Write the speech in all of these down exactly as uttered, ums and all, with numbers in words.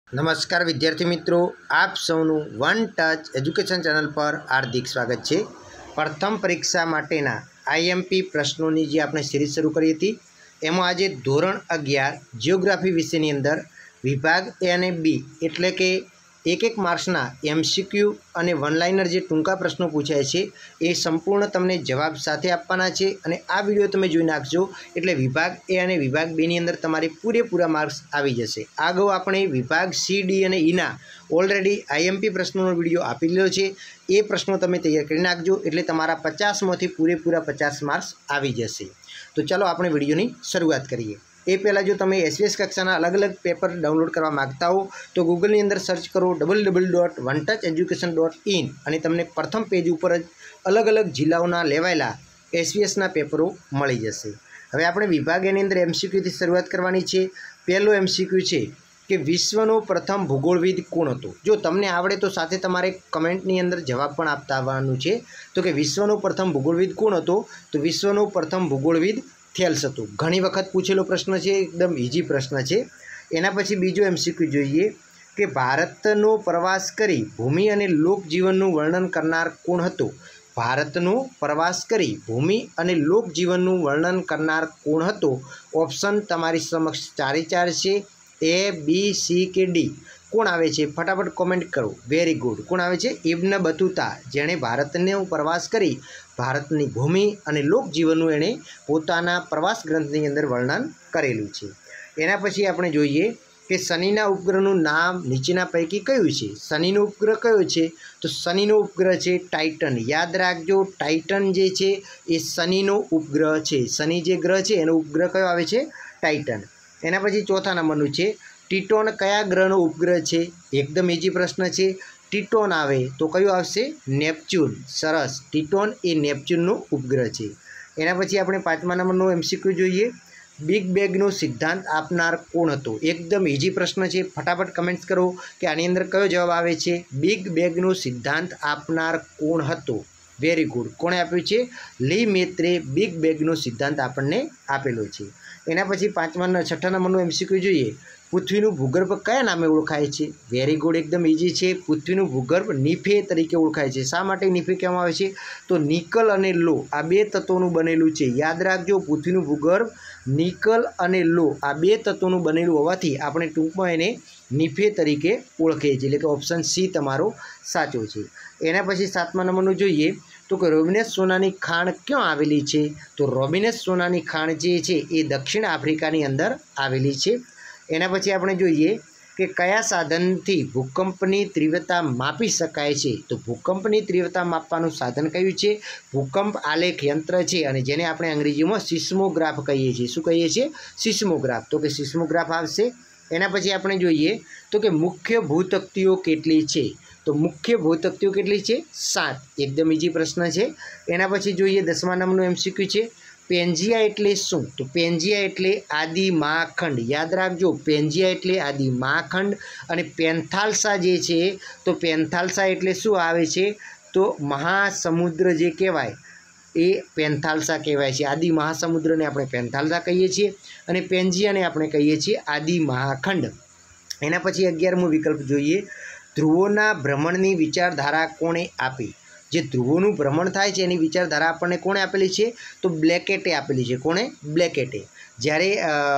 नमस्कार विद्यार्थी मित्रों, आप सौनु वन टच एज्युकेशन चैनल पर हार्दिक स्वागत है। प्रथम परीक्षा माटेना आईएमपी प्रश्नों की आपने सीरीज शुरू करी थी। एम आज धोरण अगियार जियोग्राफी विषय अंदर विभाग ए और बी एटले के एक एक मार्क्सना एमसीक्यू और वन लाइनर जो टूंका प्रश्नों पूछाय छे ए संपूर्ण तमने जवाब साथे आपवाना छे अने आ विडियो तमे जोई नाखजो एटले विभाग ए और विभाग बी नी अंदर तमारे पूरेपूरा मार्क्स आवी जशे। आगो आपणे विभाग सी डी और ई ना ऑलरेडी आईएमपी प्रश्नों विडियो आपी दीधो छे। ए प्रश्नों तमे तैयार करी नाखजो एटले तमारा पचास मांथी पूरेपूरा पचास मार्क्स आवी जशे। तो चलो आपणे विडियोनी शरूआत करीए। ए पहला जो तमे एसवीएस कक्षाना अलग अलग पेपर डाउनलॉड करवा मांगता हो तो गूगल नी अंदर सर्च करो double double dot one touch education dot in अने तमने प्रथम पेज पर ज अलग अलग जिल्लाओना लेवायेला एसवीएसना पेपरों मळी जशे। हवे आपणे विभाग एनी अंदर एमसीक्यू थी शरूआत करवानी छे। पहलो एमसीक्यू छे कि विश्वनो प्रथम भूगोळविद कोण हतो। जो तमने आवडे तो साथे तमारे कमेंटनी अंदर जवाब पण आपता आववानुं छे। तो कि विश्वनो प्रथम भूगोळविद कोण हतो, तो विश्वनो प्रथम भूगोळविद थेल्स हतो। घणी वखत पूछेलो प्रश्न है, एकदम इजी प्रश्न है। एना पछी बीजो एमसीक्यू जोईए कि भारतनो प्रवास करी भूमि अने लोकजीवननुं वर्णन करनार कोण हतो। भारतनो प्रवास करी भूमि अने लोकजीवननुं वर्णन करनार कोण हतो। ऑप्शन तमारी समक्ष चारे चार छे, ए बी सी के डी। कोण आवे छे फटाफट कॉमेंट करो। Very good. कोण आवे छे? इब्न बतूता, जेणे भारतनो प्रवास करी भारतनी भूमि अने लोकजीवननुं एणे पोताना प्रवास ग्रंथनी अंदर वर्णन करेलुं छे। एना पछी आपणे जोईए कि शनिना उपग्रहनुं नाम नीचेना पैकी कयुं छे। शनिनो उपग्रह कयो छे? तो शनिनो उपग्रह छे टाइटन। याद राखजो, टाइटन जे छे ए शनिनो उपग्रह छे। शनि जे ग्रह छे एनो उपग्रह कयो आवे छे? टाइटन। एना पछी चौथा नंबरनुं छे टीटोन कया ग्रहनो उपग्रह छे। एकदम इजी प्रश्न छे। टीटोन आवे तो कयो आवशे? नेपच्यून। सरस। टीटोन ए नेपच्यूननो उपग्रह छे। एना पछी आपणे पांचमा नंबरनो एमसीक्यू जोईए। बिग बेगनो सिद्धांत आपनार कोण हतो। एकदम इजी प्रश्न छे। फटाफट कमेंट्स करो कि आनी अंदर कयो जवाब आवे छे। बिग बेगनो सिद्धांत आपनार कोण हतो। Very good. कोणे आप्युं छे? ली मेत्रे बिग बेगनो सिद्धांत आपणने आपेलो छे। एना पछी पांचमा छठ्ठा नंबरनो एमसीक्यू जोईए। पृथ्वीનું ભૂગર્ભ કયા નામે ઓળખાય છે? વેરી ગુડ, એકદમ ઇઝી છે। પૃથ્વીનું ભૂગર્ભ નિફે તરીકે ઓળખાય છે। શા માટે નિફે કહેવામાં આવે છે? તો નિકલ અને લો આ બે તત્વોનું બનેલું છે। યાદ રાખજો, પૃથ્વીનું ભૂગર્ભ નિકલ અને લો આ બે તત્વોનું બનેલું હોવાથી આપણે ટૂંકમાં એને નિફે તરીકે ઓળખીએ છીએ। એટલે કે ઓપ્શન સી તમારો સાચો છે। એના પછી સાતમા નંબરનું જોઈએ તો કે રોબિનેસ સોનાની ખાણ ક્યાં આવેલી છે? તો રોબિનેસ સોનાની ખાણ જે છે એ દક્ષિણ આફ્રિકાની અંદર આવેલી છે। एना पछी आपणे जोईए कि कया साधनथी भूकंपनी तीव्रता मापी शकाय छे। तो भूकंपनी तीव्रता मापवानुं साधन कयुं छे? भूकंप आलेख यंत्र छे अने जेने आपणे अंग्रेजीमां सिस्मोग्राफ कहीए छीए। शुं कहीए छीए? सिस्मोग्राफ। तो कि सिस्मोग्राफ आवशे। एना पछी आपणे जोईए तो कि मुख्य भूतक्तिओ केटली छे। तो मुख्य भूतक्तिओ केटली छे? सात। एकदम इजी प्रश्न छे। एना पछी जोईए दसमा नंबरनो एमसीक्यू छे। पेंजिया एटले शुं? तो पेंजिया एटले आदि महाखंड। याद राखजो, पेंजिया एटले आदि महाखंड अने पेंथाल्सा जे छे तो पेंथाल्सा एटले शुं आवे छे? तो महासमुद्र जे कहेवाय ए पेंथाल्सा कहेवाय छे। आदि महासमुद्रने आपणे पेंथाल्सा कहीए छीए अने पेंजियाने आपणे कहीए छीए आदि महाखंड। एना पछी अगियारमो विकल्प जोईए। ध्रुवोना भ्रमणनी विचारधारा कोणे आपी? जे ध्रुवोनुं भ्रमण थाय छे एनी विचारधारा आपणे कोणे आपेली छे? तो ब्लेकेटे आपेली छे। कोणे? ब्लेकेटे। ज्यारे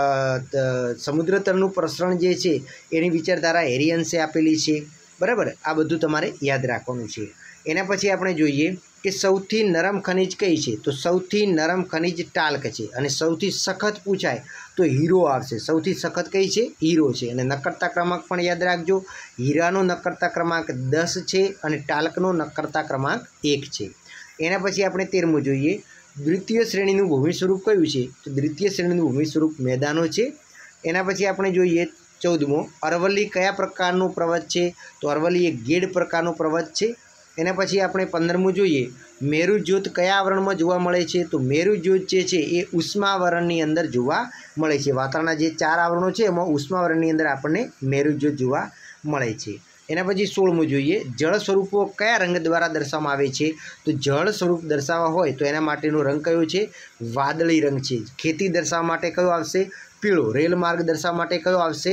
समुद्र तलनुं प्रसरण जे छे एनी विचारधारा हेरियन्से आपेली छे। बराबर। आ बधुं तमारे याद राखवानुं छे। एना पछी आपणे जोईए कि सौथी नरम खनिज कई छे? तो सौथी नरम खनिज टाल्क छे। अने सौथी सखत पूछाय तो हीरो आवशे। सौथी सखत कई छे? हीरो छे। अने नक्करता क्रमांक पण याद राखजो। हीरानो नक्करता क्रमांक दस छे अने टाल्कनो नक्करता क्रमांक एक छे। एना पछी आपणे तेरमो जोईए। द्वितीय श्रेणीनुं भूमि स्वरूप कयुं छे? तो द्वितीय श्रेणीनुं भूमि स्वरूप मैदानो छे। एना पछी आपणे जोईए चौदमो। अरवल्ली कया प्रकारनो पर्वत छे? तो अरवल्ली एक गेड प्रकारनो पर्वत छे। एना पछी आपणे पंदरमो जोईए। मेरुज्योत कया आवरणमां जोवा मळे छे? तो मेरुज्योत जे छे ए उष्मावरणनी अंदर जोवा मळे छे। वातावरणना जे चार आवरणो छे एमां उष्मावरणनी अंदर आपणने मेरुज्योत जोवा मळे छे। एना पछी सोळमो जोईए। जळ स्वरूपो कया रंग द्वारा दर्शाववामां आवे छे? तो जळ स्वरूप दर्शाववा होय तो एना माटेनो रंग कयो छे? वादळी रंग छे। खेती दर्शाववा माटे कयो आवशे? पीळो। रेल मार्ग दर्शाववा माटे कयो आवशे?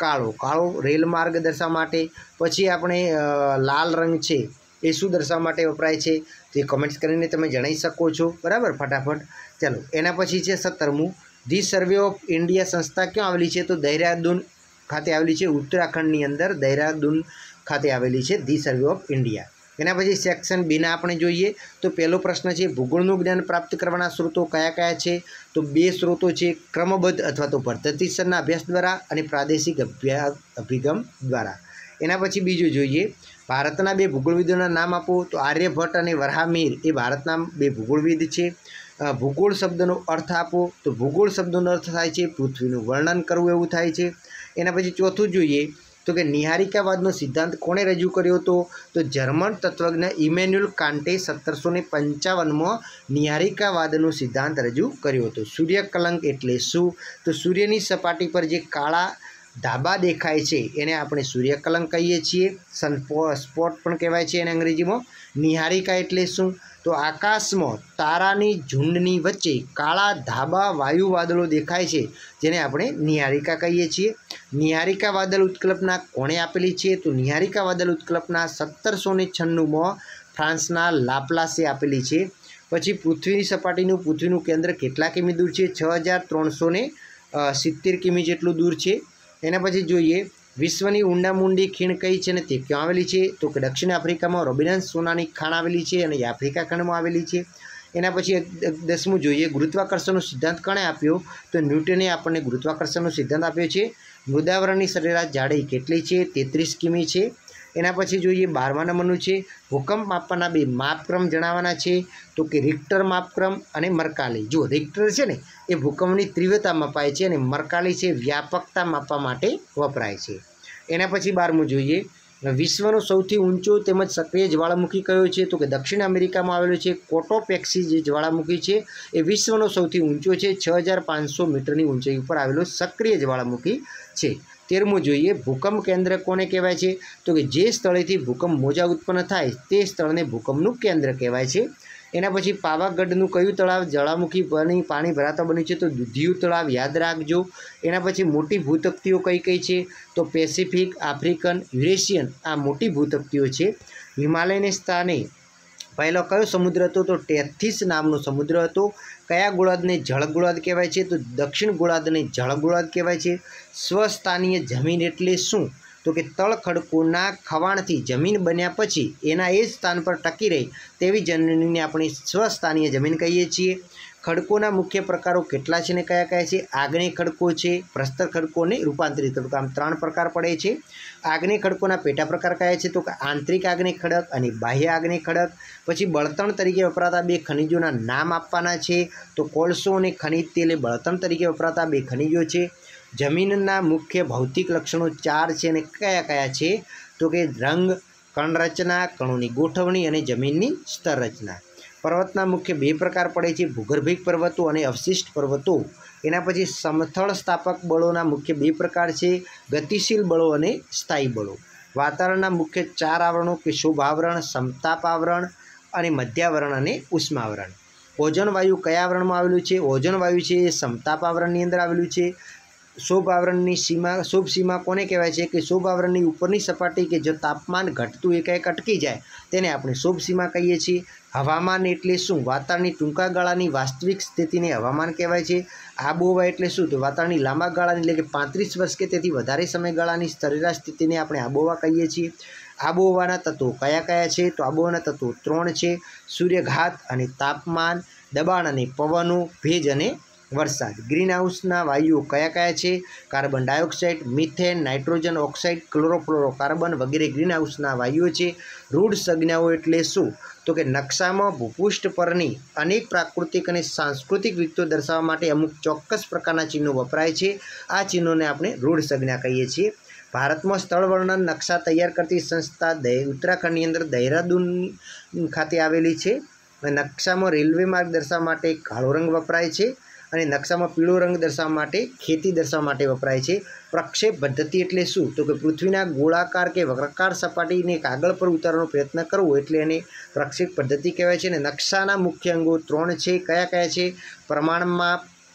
કાળો કાળો રેલ માર્ગ દર્શાવવા માટે. પછી આપણે લાલ રંગ છે એ શું દર્શાવવા માટે વપરાય છે તે કમેન્ટ્સ કરીને તમે જણાવી શકો છો, બરાબર, ફટાફટ. ચાલો, એના પછી છે સત્તરમું, ધી સર્વે ઓફ ઇન્ડિયા સંસ્થા ક્યાં આવેલી છે? તો દહેરાદૂન ખાતે આવેલી છે, ઉત્તરાખંડની અંદર દહેરાદૂન ખાતે આવેલી છે ધી સર્વે ઓફ ઇન્ડિયા. એના પછી સેક્શન બીના આપણે જોઈએ તો પહેલો પ્રશ્ન છે, ભૂગોળનું જ્ઞાન પ્રાપ્ત કરવાના સ્ત્રોતો કયા કયા છે? તો બે સ્ત્રોતો છે, ક્રમબદ્ધ અથવા તો પદ્ધતિસરના અભ્યાસ દ્વારા અને પ્રાદેશિક અભ્યાસ અભિગમ દ્વારા. એના પછી બીજું જોઈએ, ભારતના બે ભૂગોળવિદોના નામ આપો. તો આર્યભટ્ટ અને વરાહમિહિર એ ભારતના બે ભૂગોળવિદ છે. ભૂગોળ શબ્દનો અર્થ આપો. તો ભૂગોળ શબ્દનો અર્થ થાય છે પૃથ્વીનું વર્ણન કરવું, એવું થાય છે. એના પછી ચોથું જોઈએ તો કે નિહારિકાવાદનો સિદ્ધાંત કોણે રજૂ કર્યો હતો? તો જર્મન તત્વજ્ઞ ઇમેન્યુઅલ કાન્ટે સત્તરસો ને પંચાવનમાં નિહારિકાવાદનો સિદ્ધાંત રજૂ કર્યો હતો. સૂર્યકલંક એટલે શું? તો સૂર્યની સપાટી પર જે કાળા ધાબા દેખાય છે એને આપણે સૂર્યકલંક કહીએ છીએ. સનપો સ્પોટ પણ કહેવાય છે એને અંગ્રેજીમાં. નિહારિકા એટલે શું? તો આકાશમાં તારાની ઝુંડની વચ્ચે કાળા ધાબા વાયુ વાદળો દેખાય છે જેને આપણે નિહારિકા કહીએ છીએ. નિહારિકા વાદળ ઉત્કલ્પના કોણે આપેલી છે? તો નિહારિકા વાદળ ઉત્કલ્પના સત્તરસો ને છન્નુંમાં ફ્રાન્સના લાપ્લાસે આપેલી છે. પછી પૃથ્વીની સપાટીનું પૃથ્વીનું કેન્દ્ર કેટલા કિમી દૂર છે? છ હજાર ત્રણસો ને સિત્તેર કિમી જેટલું દૂર છે. એના પછી જોઈએ, વિશ્વની ઊંડામૂંડી ખીણ કઈ છે અને તે ક્યાં આવેલી છે? તો કે દક્ષિણ આફ્રિકામાં રોબિન્સન સોનાની ખાણ આવેલી છે અને એ આફ્રિકા ખંડમાં આવેલી છે. એના પછી દસમું જોઈએ, ગુરુત્વાકર્ષણનો સિદ્ધાંત કોણે આપ્યો? તો ન્યૂટને આપણને ગુરુત્વાકર્ષણનો સિદ્ધાંત આપ્યો છે. મૃદાવરણની સરેરાશ જાડાઈ કેટલી છે? તેત્રીસ કિમી છે. એના પછી જોઈએ, બારમા નંબરનું છે, ભૂકંપ માપવાના બે માપક્રમ જણાવવાના છે. તો કે રિક્ટર માપક્રમ અને મર્કાલી. જો રિક્ટર છે ને એ ભૂકંપની તીવ્રતા મપાય છે અને મર્કાલી છે વ્યાપકતા માપવા માટે વપરાય છે. એના પછી બારમું જોઈએ, વિશ્વનો સૌથી ઊંચો તેમજ સક્રિય જ્વાળામુખી કયો છે? તો કે દક્ષિણ અમેરિકામાં આવેલો છે કોટોપેક્સી જે જ્વાળામુખી છે એ વિશ્વનો સૌથી ઊંચો છે. છ હજાર પાંચસો મીટરની ઊંચાઈ ઉપર આવેલો સક્રિય જ્વાળામુખી છે. તેરમું જોઈએ, ભૂકંપ કેન્દ્ર કોને કહેવાય છે? તો કે જે સ્થળેથી ભૂકંપ મોજા ઉત્પન્ન થાય તે સ્થળને ભૂકંપનું કેન્દ્ર કહેવાય છે. એના પછી પાવાગઢનું કયું તળાવ જ્વાળામુખી પાણી પાણી ભરાતા બન્યું છે? તો દુધિયું તળાવ, યાદ રાખજો. એના પછી મોટી ભૂતકતીઓ કઈ કઈ છે? તો પેસિફિક, આફ્રિકન, યુરેશિયન આ મોટી ભૂતકતીઓ છે. હિમાલયને સ્થાને પહેલો કયો સમુદ્ર હતો? તો ટેથીસ નામનો સમુદ્ર હતો. કયા ગોળાર્ધને જળ ગોળાર્ધ કહેવાય છે? તો દક્ષિણ ગોળાર્ધને જળ ગોળાર્ધ કહેવાય છે. સ્વસ્થાનીય જમીન એટલે શું? તો કે તળ ખડકોના ખવાણથી જમીન બન્યા પછી એના એ જ સ્થાન પર ટકી રહી તેવી જમીનને આપણે સ્વસ્થાનીય જમીન કહીએ છીએ. ખડકોના મુખ્ય પ્રકારો કેટલા છે ને કયા કયા છે? આગ્નેય ખડકો છે, પ્રસ્તર ખડકો અને રૂપાંતરિત ખડકો, આમ ત્રણ પ્રકાર પડે છે. આગ્નેય ખડકોના પેટા પ્રકાર કયા છે? તો કે આંતરિક આગ્નેય ખડક અને બાહ્ય આગ્નેય ખડક. પછી બળતણ તરીકે વપરાતા બે ખનિજોના નામ આપવાના છે. તો કોલસો અને ખનિજ તેલ એ બળતણ તરીકે વપરાતા બે ખનિજો છે. જમીનના મુખ્ય ભૌતિક લક્ષણો ચાર છે અને કયા કયા છે? તો કે રંગ, કણરચના, કણોની ગોઠવણી અને જમીનની સ્તર રચના. પર્વતના મુખ્ય બે પ્રકાર પડે છે, ભૂગર્ભિક પર્વતો અને અવશિષ્ટ પર્વતો. એના પછી સમથળ સ્થાપક બળોના મુખ્ય બે પ્રકાર છે, ગતિશીલ બળો અને સ્થાયી બળો. વાતાવરણના મુખ્ય ચાર આવરણો કે શુભાવરણ, સમતાપ આવરણ અને મધ્યાવરણ અને ઉષ્માવરણ. ઓઝોન વાયુ કયા આવરણમાં આવેલું છે? ઓઝોન વાયુ છે એ સમતાપ આવરણની અંદર આવેલું છે. શુભ આવરણની સીમા શુભ સીમા કોને કહેવાય છે? કે શુભ આવરણની ઉપરની સપાટી કે જો તાપમાન ઘટતું એકાએક અટકી જાય તેને આપણે શુભ સીમા કહીએ છીએ. હવામાન એટલે શું? વાતાવરણની ટૂંકા ગાળાની વાસ્તવિક સ્થિતિને હવામાન કહેવાય છે. આબોહવા એટલે શું? તો વાતાવરણની લાંબા ગાળાની એટલે કે પાંત્રીસ વર્ષ કે તેથી વધારે સમયગાળાની સરેરાશ સ્થિતિને આપણે આબોહવા કહીએ છીએ. આબોહવાના તત્વો કયા કયા છે? તો આબોહવાના તત્વો ત્રણ છે, સૂર્યઘાત અને તાપમાન, દબાણ અને પવનો, ભેજ અને વરસાદ. ગ્રીનહાઉસના વાયુઓ કયા કયા છે? Carbon dioxide, methane, nitrogen oxide, chlorofluorocarbon વગેરે ગ્રીનહાઉસના વાયુઓ છે. રૂઢ સંજ્ઞાઓ એટલે શું? તો કે નકશામાં ભૂપૃષ્ઠ પરની અનેક પ્રાકૃતિક અને સાંસ્કૃતિક વિગતો દર્શાવવા માટે અમુક ચોક્કસ પ્રકારના ચિહ્નો વપરાય છે. આ ચિહ્નોને આપણે રૂઢ સંજ્ઞા કહીએ છીએ. ભારતમાં સ્થળ વર્ણન નકશા તૈયાર કરતી સંસ્થા ઉત્તરાખંડની અંદર દહેરાદૂન ખાતે આવેલી છે. નકશામાં રેલવે માર્ગ દર્શાવવા માટે કાળો રંગ વપરાય છે અને નકશામાં પીળો રંગ દર્શાવવા માટે ખેતી દર્શાવવા માટે વપરાય છે. પ્રક્ષેપ પદ્ધતિ એટલે શું? તો કે પૃથ્વીના ગોળાકાર કે વક્રાકાર સપાટીને કાગળ પર ઉતારવાનો પ્રયત્ન કરવો એટલે એને પ્રક્ષેપ પદ્ધતિ કહેવાય છે. અને નકશાના મુખ્ય અંગો ત્રણ છે. કયા કયા છે? પ્રમાણમાપ,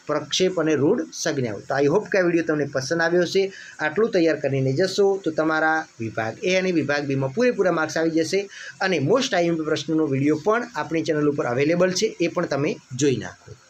પ્રક્ષેપ અને રૂઢ સંજ્ઞાઓ। તો આઈ હોપ કે આ વિડીયો તમને પસંદ આવ્યો હશે। આટલું તૈયાર કરીને જશો તો તમારા વિભાગ એ અને વિભાગ બીમાં પૂરેપૂરા માર્ક્સ આવી જશે અને મોસ્ટ આઈએમપી પ્રશ્નોનો વિડીયો પણ આપણી ચેનલ ઉપર અવેલેબલ છે, એ પણ તમે જોઈ નાખો।